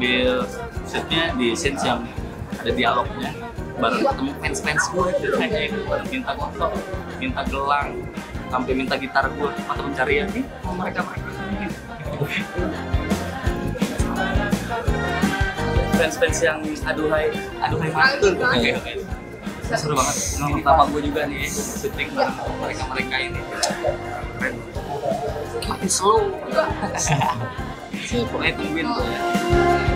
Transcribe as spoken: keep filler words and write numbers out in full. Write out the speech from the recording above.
sambil shootnya di scenes yang ada dialognya, baru ketemu fans-fans gue ceritanya itu baru minta foto, minta gelang, sampai minta gitar gue mata pencarian nih mereka mereka fans-fans yang aduhai aduhai mantul. Oke oke, seru banget. Ini pertama gue juga nih syuting bareng mereka mereka ini keren, makin slow sih pokoknya tungguin tuh ya.